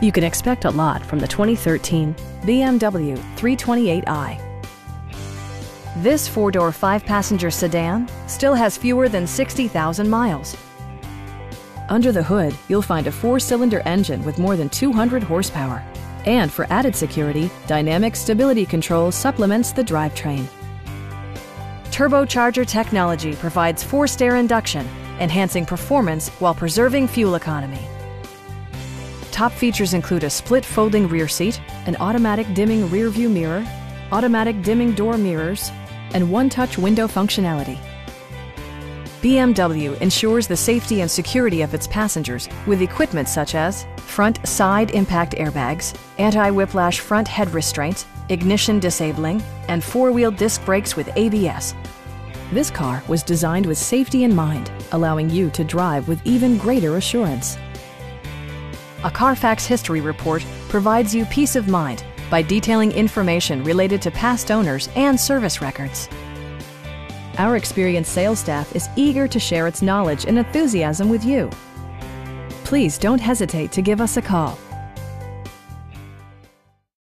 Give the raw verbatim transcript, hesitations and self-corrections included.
You can expect a lot from the twenty thirteen B M W three twenty-eight i. This four-door, five-passenger sedan still has fewer than sixty thousand miles. Under the hood, you'll find a four-cylinder engine with more than two hundred horsepower. And for added security, dynamic stability control supplements the drivetrain. Turbocharger technology provides forced air induction, enhancing performance while preserving fuel economy. Top features include a split folding rear seat, an automatic dimming rear view mirror, automatic dimming door mirrors, and one-touch window functionality. B M W ensures the safety and security of its passengers with equipment such as front side impact airbags, anti-whiplash front head restraints, ignition disabling, and four-wheel disc brakes with A B S. This car was designed with safety in mind, allowing you to drive with even greater assurance. A Carfax history report provides you peace of mind by detailing information related to past owners and service records. Our experienced sales staff is eager to share its knowledge and enthusiasm with you. Please don't hesitate to give us a call.